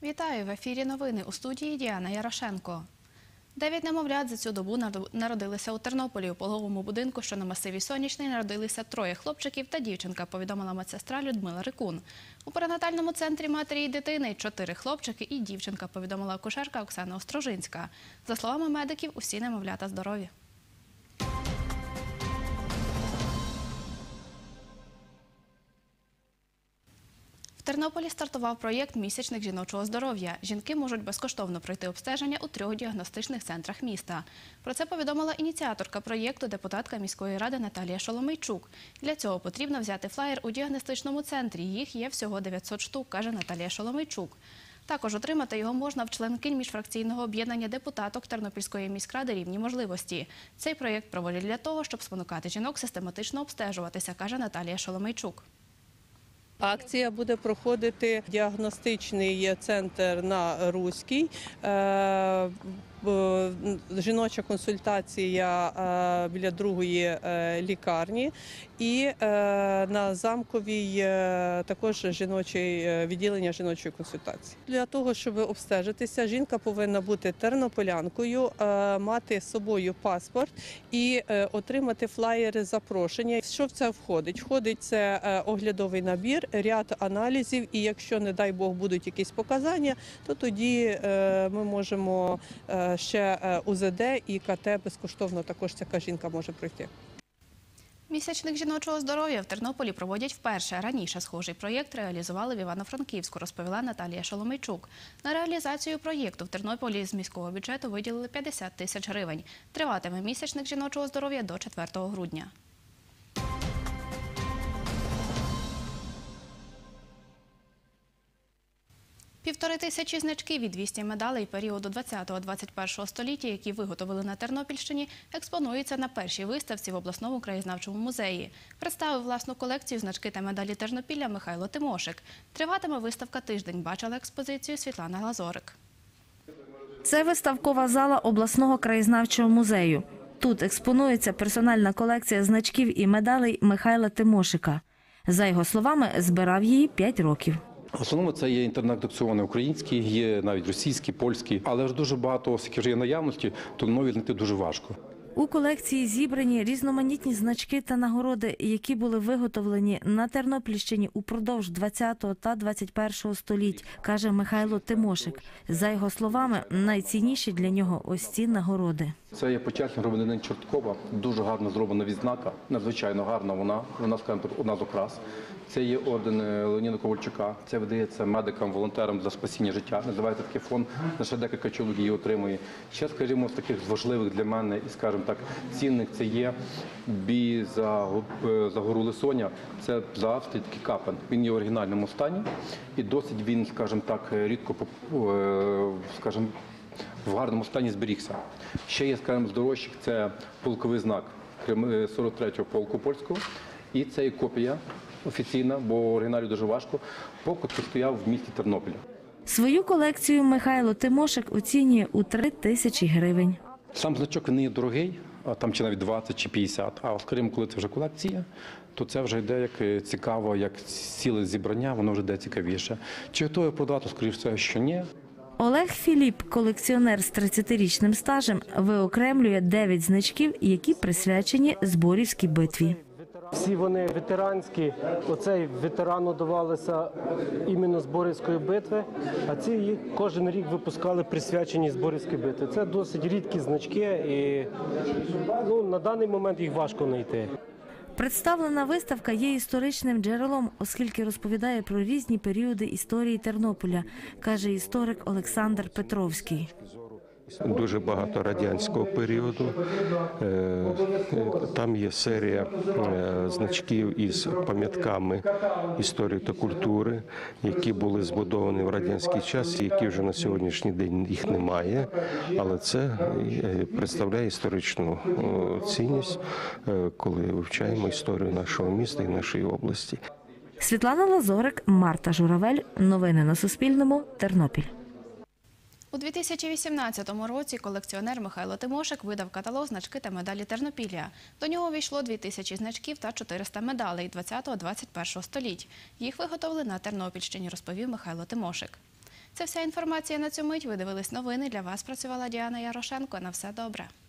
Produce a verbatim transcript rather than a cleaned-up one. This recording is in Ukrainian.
Вітаю! В ефірі новини. У студії Діана Ярошенко. Дев'ять немовлят за цю добу народилися у Тернополі. У пологовому будинку, що на масиві Сонячний, народилися троє хлопчиків та дівчинка, повідомила медсестра Людмила Рикун. У перинатальному центрі матері і дитини чотири хлопчики і дівчинка, повідомила акушерка Оксана Острожинська. За словами медиків, усі немовлята здорові. В Тернополі стартував проєкт «Місячник жіночого здоров'я». Жінки можуть безкоштовно пройти обстеження у трьох діагностичних центрах міста. Про це повідомила ініціаторка проєкту, депутатка міської ради Наталія Шоломейчук. Для цього потрібно взяти флаєр у діагностичному центрі. Їх є всього дев'ятсот штук, каже Наталія Шоломейчук. Також отримати його можна в членкинь міжфракційного об'єднання депутаток Тернопільської міськради «Рівні можливості». Цей проєкт проводять для того, щоб спонукати жінок систематично обстежуватися, каже Наталія Шоломейчук. Акція буде проходити діагностичний центр на Руській, жіноча консультація біля другої лікарні і на Замковій також жіноче відділення жіночої консультації. Для того, щоб обстежитися, жінка повинна бути тернополянкою, мати з собою паспорт і отримати флаєри запрошення. Що в це входить? Входить це оглядовий набір, ряд аналізів, і якщо, не дай Бог, будуть якісь показання, то тоді ми можемо ще У З Д і К Т безкоштовно також така жінка може пройти. Місячник жіночого здоров'я в Тернополі проводять вперше. Раніше схожий проєкт реалізували в Івано-Франківську, розповіла Наталія Шоломейчук. На реалізацію проєкту в Тернополі з міського бюджету виділили п'ятдесят тисяч гривень. Триватиме місячник жіночого здоров'я до четвертого грудня. Півтори тисячі значків і двісті медалей періоду двадцятого - двадцять першого століття, які виготовили на Тернопільщині, експонуються на першій виставці в обласному краєзнавчому музеї. Представив власну колекцію значки та медалі Тернопілля Михайло Тимошик. Триватиме виставка тиждень, бачила експозицію Світлана Лазорик. Це виставкова зала обласного краєзнавчого музею. Тут експонується персональна колекція значків і медалей Михайла Тимошика. За його словами, збирав її п'ять років. В основному це є інтернет-аукціони українські, є навіть російські, польські, але ж дуже багато, оскільки вже є наявності, то нові знайти дуже важко. У колекції зібрані різноманітні значки та нагороди, які були виготовлені на Тернопільщині упродовж двадцятого та двадцять першого століть, каже Михайло Тимошик. За його словами, найцінніші для нього ось ці нагороди. Це є почесний громадянин Чорткова, дуже гарно зроблена відзнака, надзвичайно гарна вона, вона, скажімо, одна з окрас. Це є орден Леоніда Ковальчука, це видається медикам, волонтерам для спасіння життя. Називається такий фонд, на ще декілька чоловік її отримує. Ще, скажімо, з таких важливих для мене і, скажімо так, цінних, це є бій за, за гору Лисоня, це за Австрії такий капен. Він є в оригінальному стані і досить він, скажімо так, рідко, скажімо, в гарному стані зберігся. Ще є, скажімо, з дорожчих, це полковий знак сорок третього полку польського, і це є копія офіційна, бо в оригіналі дуже важко, полк, який стояв в місті Тернополі. Свою колекцію Михайло Тимошик оцінює у три тисячі гривень. Сам значок не є дорогий, а там чи навіть двадцять чи п'ятдесят, а скажімо, коли це вже колекція, то це вже йде як цікаво, як ціле зібрання, воно вже йде цікавіше. Чи готовий продати, скоріш все, що ні. Олег Філіп, колекціонер з тридцятирічним стажем, виокремлює дев'ять значків, які присвячені Зборівській битві. Всі вони ветеранські, оцей ветерану давалися іменно Зборівської битви, а ці кожен рік випускали присвячені Зборівській битві. Це досить рідкі значки і ну, на даний момент їх важко знайти. Представлена виставка є історичним джерелом, оскільки розповідає про різні періоди історії Тернополя, каже історик Олександр Петровський. Дуже багато радянського періоду. Там є серія значків із пам'ятками історії та культури, які були збудовані в радянський час, і які вже на сьогоднішній день їх немає. Але це представляє історичну цінність, коли вивчаємо історію нашого міста і нашої області. Світлана Лазорик, Марта Журавель. Новини на Суспільному. Тернопіль. У дві тисячі вісімнадцятому році колекціонер Михайло Тимошик видав каталог «Значки та медалі Тернопілля». До нього увійшло дві тисячі значків та чотириста медалей двадцятого - двадцять першого століть. Їх виготовили на Тернопільщині, розповів Михайло Тимошик. Це вся інформація на цю мить. Ви дивились новини. Для вас працювала Діана Ярошенко. На все добре.